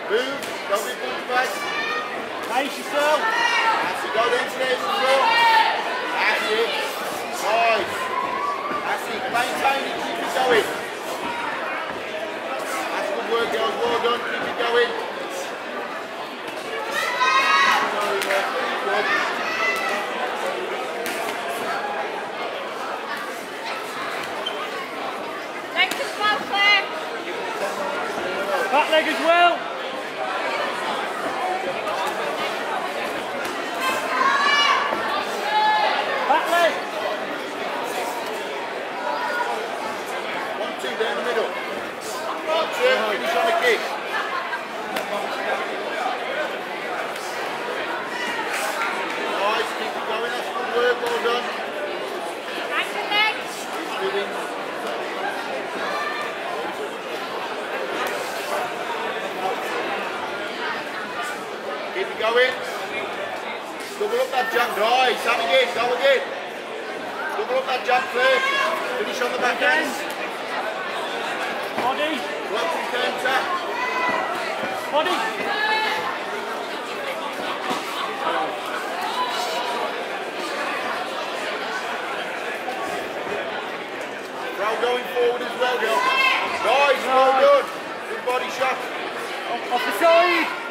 Move, don't be punch back. Pace yourself. That's it, go then straight to the floor. That's it. Nice. That's it, maintain it, keep it going. That's good work, girls, well done, keep it going. Next as well, Claire. Back leg as well. Back leg. 1-2 down the middle. 1-2, finish on a kick. Nice, keep it going, that's good work, well done. Right to legs. Doing. Keep it going. Double up that jump. Nice. Have again. Go again. Double up that jump first. Finish on the back end. Body. Working counter. Body. Throw going forward as well, girl. Nice. Well done. Good body shot. Off the side.